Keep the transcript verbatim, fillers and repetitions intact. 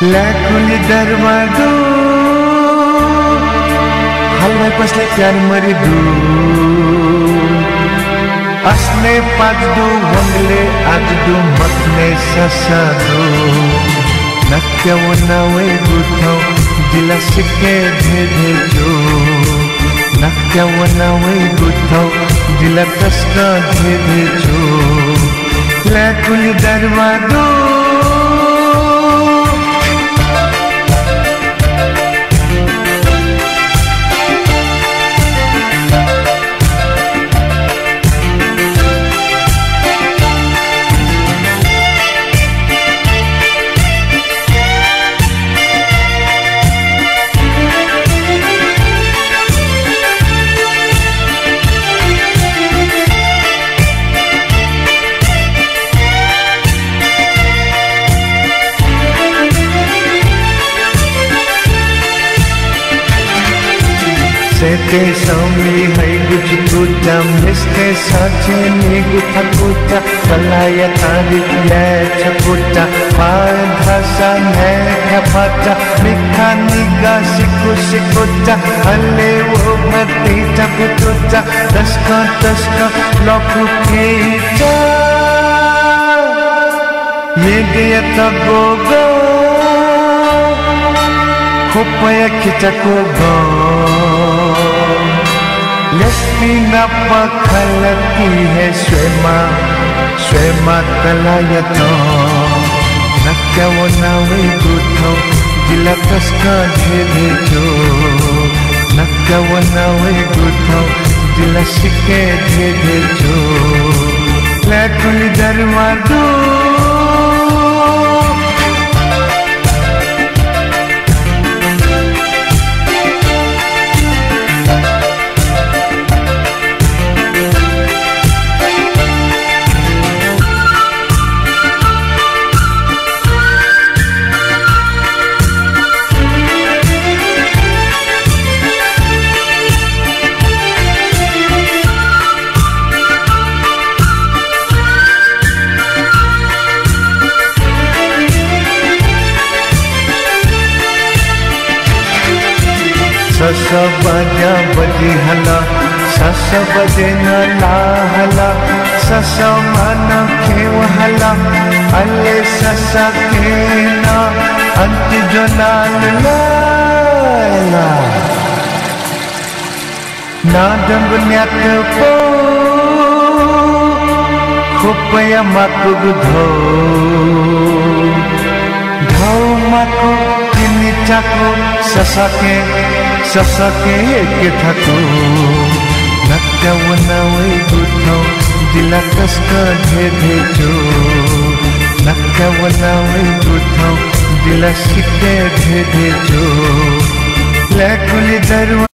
ल्याकुली दरबार दो हलवाई पसले प्यार मरी दू असने पाँच दो वंगले आज दो मकने ससा दो नक्या वो नावे गुथो दिला सिके धे धे जो नक्या वो नावे गुथो दिला कसका धे धे जो ल्याकुली दरबार दो सेते सौमी है कुछ कुचा मिस्ते साचे नी गुथा कुचा कलाया तारी ले छकुचा पार भाषा ने खपाचा मिठा निगा सिकु सिकुचा हले वो भती चकुचा तस्का तस्का लॉकु खींचा ये गया तबो गो खोपया खींचा को गो लक्ष्मी पखलती है स्वयमा स्वयमा तलायतो नक्या वो नावे गुथो दिला कसका धे जो नक्या वो नावे गुथो दिला सिके धे जो ल्याकुली दरबार दो सस बजा बजी हला सस बजे न ला हला सस मन खेव हला अले सस के ना अंत जो नाल ला ना दंग न्याक पो खोपया माकु गुधो धो माकु तिनी चाकु ससके ससके के थको नक्या वो नावे गुथो दिला कसका धे धे जो नक्या वो नावे गुथो दिला सिके धे धे जो ल्याकुली दरबार